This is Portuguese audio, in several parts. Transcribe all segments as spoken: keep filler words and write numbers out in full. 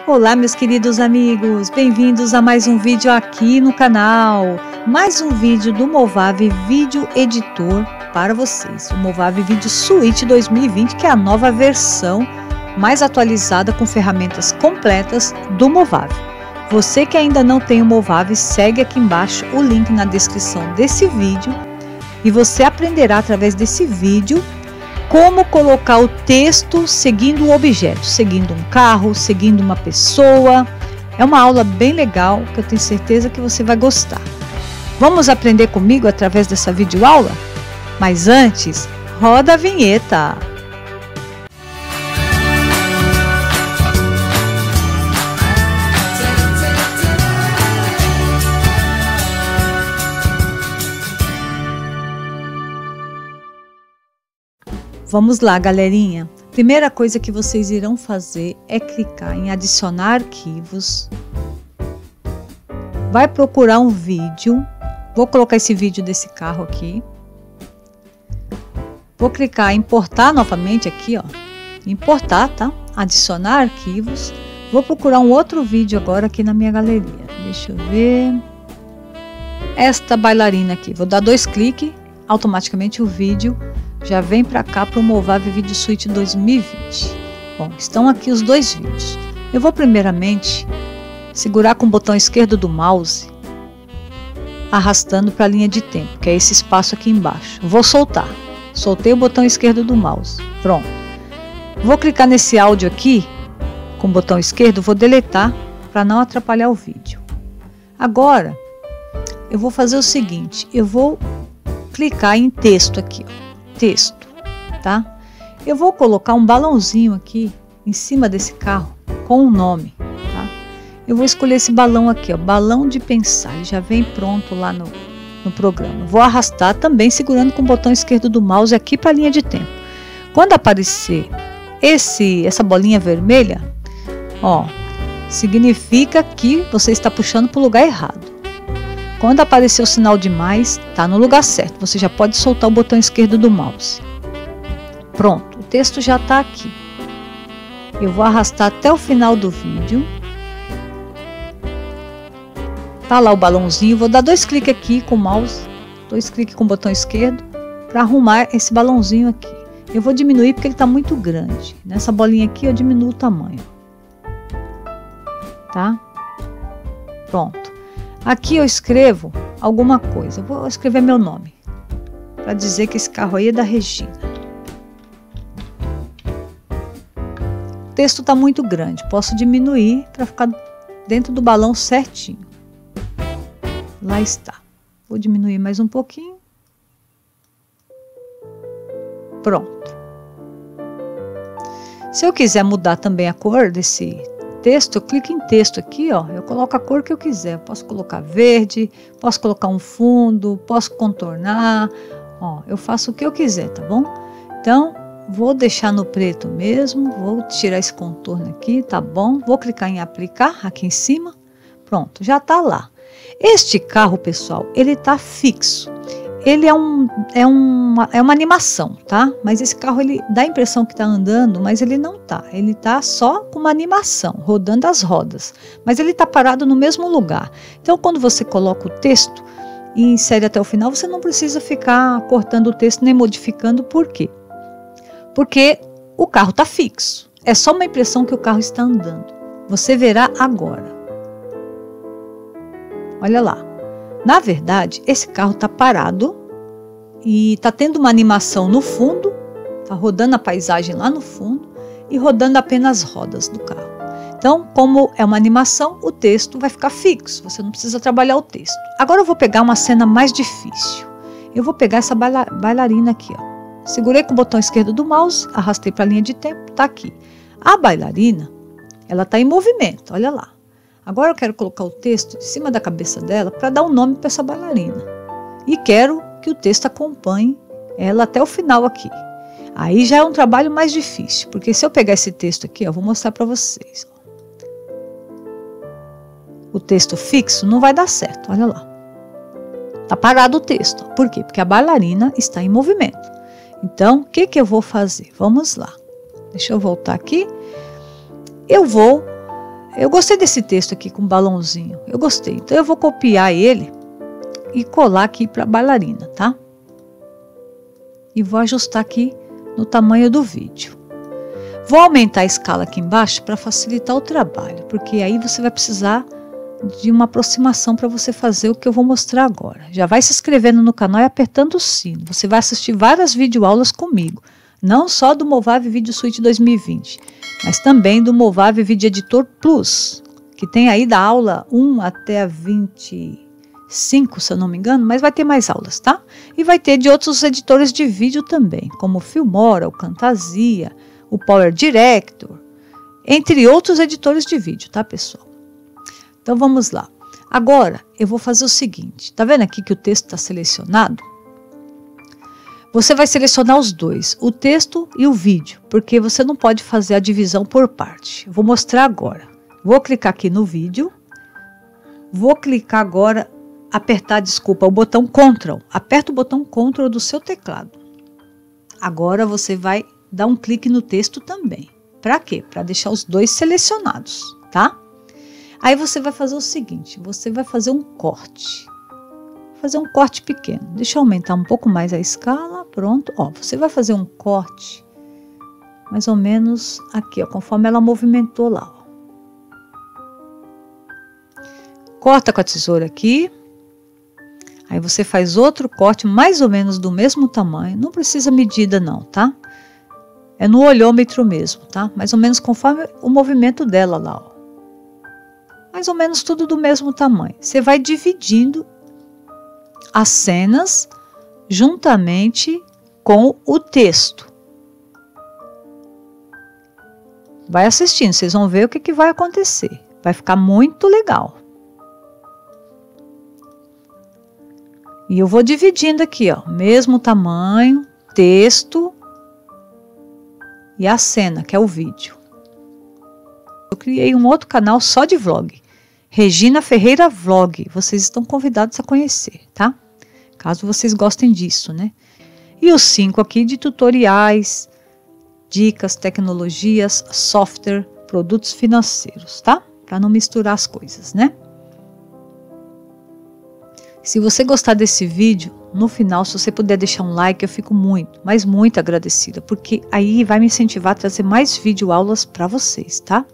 Olá, meus queridos amigos, bem-vindos a mais um vídeo aqui no canal. Mais um vídeo do Movave Vídeo Editor para vocês. O Movave Video Suite dois mil e vinte, que é a nova versão mais atualizada com ferramentas completas do Movave. Você que ainda não tem o Movave, segue aqui embaixo o link na descrição desse vídeo e você aprenderá através desse vídeo como colocar o texto seguindo um objeto, seguindo um carro, seguindo uma pessoa. É uma aula bem legal que eu tenho certeza que você vai gostar. Vamos aprender comigo através dessa videoaula? Mas antes, roda a vinheta! Vamos lá, galerinha. Primeira coisa que vocês irão fazer é clicar em adicionar arquivos. Vai procurar um vídeo. Vou colocar esse vídeo desse carro aqui. Vou clicar em importar novamente aqui, ó. Importar, tá? Adicionar arquivos. Vou procurar um outro vídeo agora aqui na minha galeria. Deixa eu ver. Esta bailarina aqui. Vou dar dois cliques. Automaticamente o vídeo já vem para cá para o Movave Video Suite dois mil e vinte. Bom, estão aqui os dois vídeos. Eu vou primeiramente segurar com o botão esquerdo do mouse, arrastando para a linha de tempo, que é esse espaço aqui embaixo. Vou soltar. Soltei o botão esquerdo do mouse. Pronto. Vou clicar nesse áudio aqui, com o botão esquerdo, vou deletar para não atrapalhar o vídeo. Agora, eu vou fazer o seguinte, eu vou clicar em texto aqui, ó. Texto, tá? Eu vou colocar um balãozinho aqui em cima desse carro com um nome, tá? Eu vou escolher esse balão aqui, ó, balão de pensar. Ele já vem pronto lá no, no programa. Vou arrastar também segurando com o botão esquerdo do mouse aqui para a linha de tempo. Quando aparecer esse, essa bolinha vermelha, ó, significa que você está puxando para o lugar errado. Quando aparecer o sinal de mais, tá no lugar certo. Você já pode soltar o botão esquerdo do mouse. Pronto, o texto já está aqui. Eu vou arrastar até o final do vídeo. Tá lá o balãozinho. Vou dar dois cliques aqui com o mouse. Dois cliques com o botão esquerdo. Para arrumar esse balãozinho aqui. Eu vou diminuir porque ele está muito grande. Nessa bolinha aqui eu diminuo o tamanho. Tá? Pronto. Aqui eu escrevo alguma coisa. Eu vou escrever meu nome, para dizer que esse carro aí é da Regina. O texto está muito grande. Posso diminuir para ficar dentro do balão certinho. Lá está. Vou diminuir mais um pouquinho. Pronto. Se eu quiser mudar também a cor desse texto, eu clico em texto aqui, ó, eu coloco a cor que eu quiser. Eu posso colocar verde, posso colocar um fundo, posso contornar, ó, eu faço o que eu quiser, tá bom? Então, vou deixar no preto mesmo, vou tirar esse contorno aqui, tá bom? Vou clicar em aplicar aqui em cima, pronto, já tá lá. Este carro, pessoal, ele tá fixo. Ele é, um, é, uma, é uma animação, tá? Mas esse carro, ele dá a impressão que tá andando, mas ele não tá. Ele tá só com uma animação, rodando as rodas. Mas ele tá parado no mesmo lugar. Então, quando você coloca o texto e insere até o final, você não precisa ficar cortando o texto nem modificando. Por quê? Porque o carro tá fixo. É só uma impressão que o carro está andando. Você verá agora. Olha lá. Na verdade, esse carro está parado e está tendo uma animação no fundo, está rodando a paisagem lá no fundo e rodando apenas as rodas do carro. Então, como é uma animação, o texto vai ficar fixo, você não precisa trabalhar o texto. Agora eu vou pegar uma cena mais difícil. Eu vou pegar essa baila bailarina aqui, ó. Segurei com o botão esquerdo do mouse, arrastei para a linha de tempo, está aqui. A bailarina, ela está em movimento, olha lá. Agora eu quero colocar o texto em cima da cabeça dela para dar um nome para essa bailarina. E quero que o texto acompanhe ela até o final aqui. Aí já é um trabalho mais difícil, porque se eu pegar esse texto aqui, ó, vou mostrar para vocês. O texto fixo não vai dar certo, olha lá. Tá parado o texto. Por quê? Porque a bailarina está em movimento. Então, o que que eu vou fazer? Vamos lá. Deixa eu voltar aqui. Eu vou eu gostei desse texto aqui com balãozinho. Eu gostei. Então eu vou copiar ele e colar aqui para bailarina, tá? E vou ajustar aqui no tamanho do vídeo. Vou aumentar a escala aqui embaixo para facilitar o trabalho, porque aí você vai precisar de uma aproximação para você fazer o que eu vou mostrar agora. Já vai se inscrevendo no canal e apertando o sino. Você vai assistir várias videoaulas comigo, não só do Movave Video Suite dois mil e vinte, mas também do Movave Video Editor Plus, que tem aí da aula um até a vinte e cinco, se eu não me engano, mas vai ter mais aulas, tá? E vai ter de outros editores de vídeo também, como o Filmora, o Camtasia, o Power Director, entre outros editores de vídeo, tá, pessoal? Então vamos lá. Agora eu vou fazer o seguinte, tá vendo aqui que o texto está selecionado? Você vai selecionar os dois, o texto e o vídeo, porque você não pode fazer a divisão por parte. Eu vou mostrar agora. Vou clicar aqui no vídeo, vou clicar agora, apertar, desculpa, o botão Ctrl. Aperta o botão Ctrl do seu teclado. Agora você vai dar um clique no texto também. Para quê? Para deixar os dois selecionados, tá? Aí você vai fazer o seguinte, você vai fazer um corte. Fazer um corte pequeno. Deixa eu aumentar um pouco mais a escala, pronto. Ó, você vai fazer um corte mais ou menos aqui, ó, conforme ela movimentou lá, ó. Corta com a tesoura aqui. Aí você faz outro corte mais ou menos do mesmo tamanho. Não precisa medida não, tá? É no olhômetro mesmo, tá? Mais ou menos conforme o movimento dela lá, ó. Mais ou menos tudo do mesmo tamanho. Você vai dividindo as cenas juntamente com o texto. Vai assistindo, vocês vão ver o que, que vai acontecer. Vai ficar muito legal. E eu vou dividindo aqui, ó, mesmo tamanho, texto e a cena, que é o vídeo. Eu criei um outro canal só de vlog, Regina Ferreira Vlog. Vocês estão convidados a conhecer, tá? Caso vocês gostem disso, né? E os cinco aqui de tutoriais, dicas, tecnologias, software, produtos financeiros, tá? Para não misturar as coisas, né? Se você gostar desse vídeo, no final, se você puder deixar um like, eu fico muito, mas muito agradecida, porque aí vai me incentivar a trazer mais videoaulas para vocês, tá?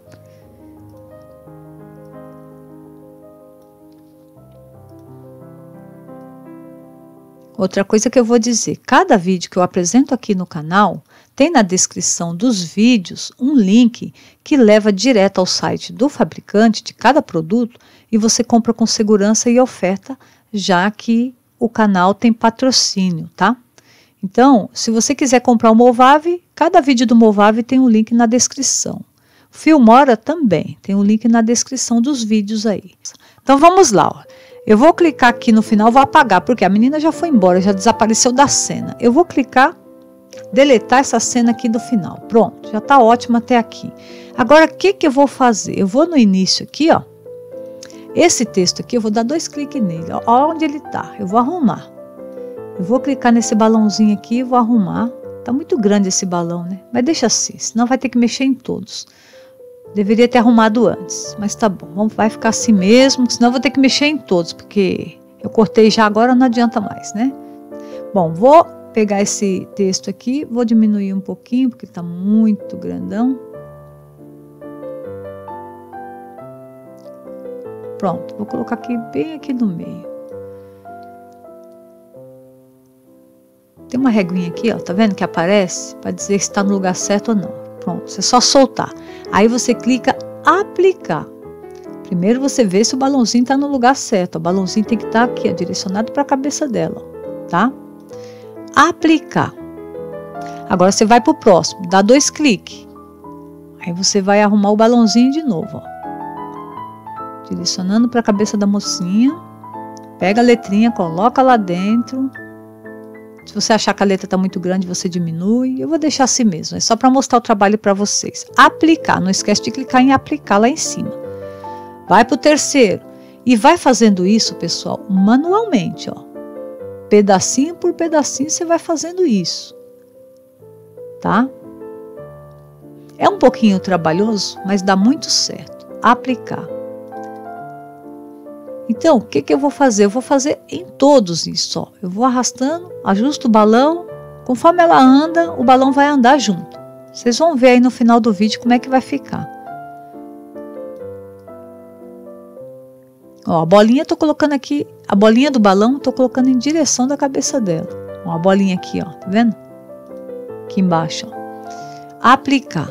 Outra coisa que eu vou dizer, cada vídeo que eu apresento aqui no canal, tem na descrição dos vídeos um link que leva direto ao site do fabricante de cada produto e você compra com segurança e oferta, já que o canal tem patrocínio, tá? Então, se você quiser comprar o Movave, cada vídeo do Movave tem um link na descrição. O Filmora também tem um link na descrição dos vídeos aí. Então vamos lá, ó. Eu vou clicar aqui no final, vou apagar, porque a menina já foi embora, já desapareceu da cena. Eu vou clicar, deletar essa cena aqui do final. Pronto, já tá ótimo até aqui. Agora, o que que eu vou fazer? Eu vou no início aqui, ó. Esse texto aqui, eu vou dar dois cliques nele, ó, onde ele tá. Eu vou arrumar. Eu vou clicar nesse balãozinho aqui e vou arrumar. Tá muito grande esse balão, né? Mas deixa assim, senão vai ter que mexer em todos. Deveria ter arrumado antes, mas tá bom. Vamos, vai ficar assim mesmo, senão eu vou ter que mexer em todos, porque eu cortei já agora, não adianta mais, né? Bom, vou pegar esse texto aqui, vou diminuir um pouquinho, porque tá muito grandão. Pronto, vou colocar aqui bem aqui no meio. Tem uma reguinha aqui, ó, tá vendo que aparece? Para dizer se está no lugar certo ou não. Pronto, é só soltar. Aí você clica aplicar. Primeiro você vê se o balãozinho está no lugar certo. O balãozinho tem que estar aqui, ó, direcionado para a cabeça dela, tá? Aplicar. Agora você vai para o próximo, dá dois cliques. Aí você vai arrumar o balãozinho de novo, ó. Direcionando para a cabeça da mocinha. Pega a letrinha, coloca lá dentro. Se você achar que a letra está muito grande, você diminui. Eu vou deixar assim mesmo, é só para mostrar o trabalho para vocês. Aplicar, não esquece de clicar em aplicar lá em cima. Vai para o terceiro. E vai fazendo isso, pessoal, manualmente, ó. Pedacinho por pedacinho você vai fazendo isso. Tá? É um pouquinho trabalhoso, mas dá muito certo. aplicar. Então, o que que eu vou fazer? Eu vou fazer em todos isso, ó. Eu vou arrastando, ajusto o balão, conforme ela anda, o balão vai andar junto. Vocês vão ver aí no final do vídeo como é que vai ficar. Ó, a bolinha eu tô colocando aqui, a bolinha do balão eu tô colocando em direção da cabeça dela. Ó, a bolinha aqui, ó, tá vendo? Aqui embaixo, ó. Aplicar.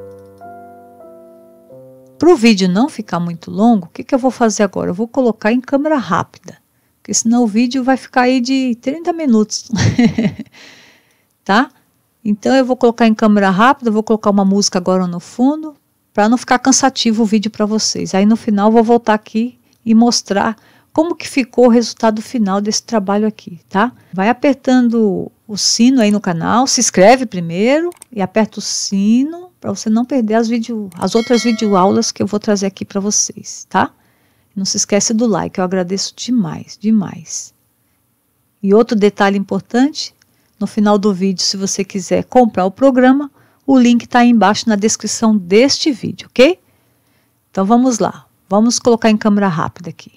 Para o vídeo não ficar muito longo, o que que eu vou fazer agora? Eu vou colocar em câmera rápida, porque senão o vídeo vai ficar aí de trinta minutos. Tá? Então eu vou colocar em câmera rápida, vou colocar uma música agora no fundo, para não ficar cansativo o vídeo para vocês. Aí no final eu vou voltar aqui e mostrar como que ficou o resultado final desse trabalho aqui, tá? Vai apertando o sino aí no canal, se inscreve primeiro e aperta o sino para você não perder as, vídeo, as outras videoaulas que eu vou trazer aqui para vocês, tá? Não se esquece do like, eu agradeço demais, demais. E outro detalhe importante, no final do vídeo, se você quiser comprar o programa, o link está aí embaixo na descrição deste vídeo, ok? Então vamos lá, vamos colocar em câmera rápida aqui.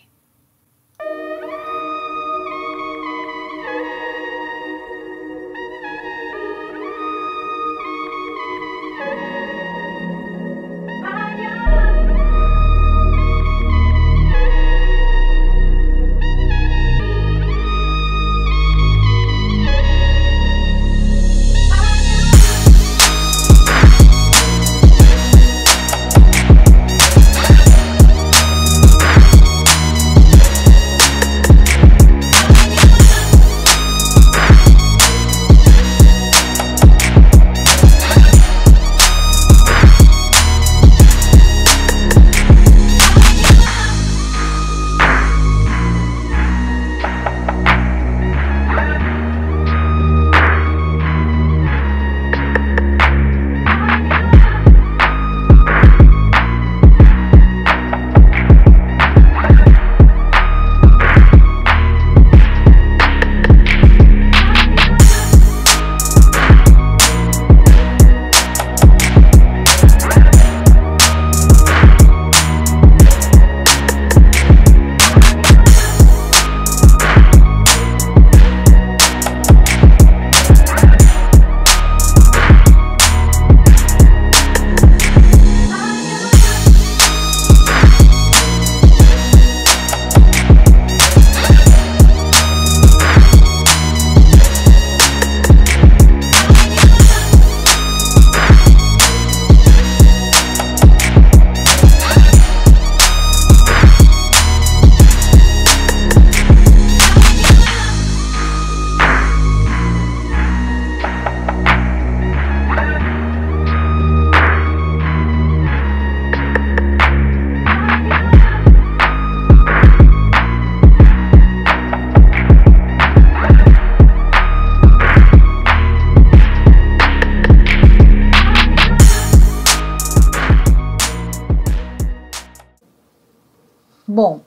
Bom,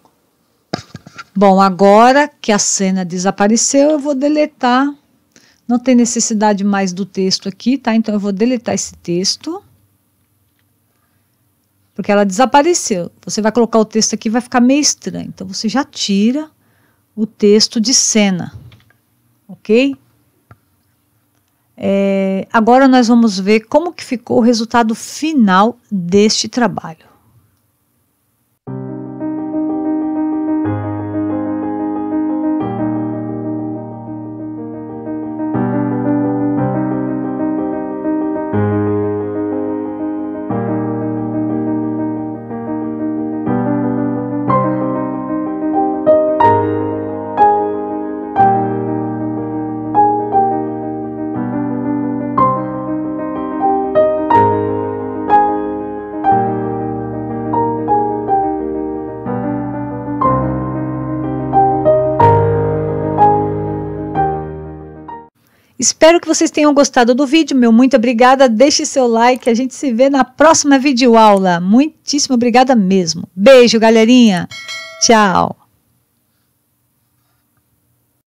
bom, agora que a cena desapareceu, eu vou deletar. Não tem necessidade mais do texto aqui, tá? Então eu vou deletar esse texto. Porque ela desapareceu. Você vai colocar o texto aqui, vai ficar meio estranho. Então você já tira o texto de cena, ok? É, agora nós vamos ver como que ficou o resultado final deste trabalho. Espero que vocês tenham gostado do vídeo. Meu muito obrigada. Deixe seu like. A gente se vê na próxima videoaula. Muitíssimo obrigada mesmo. Beijo, galerinha. Tchau.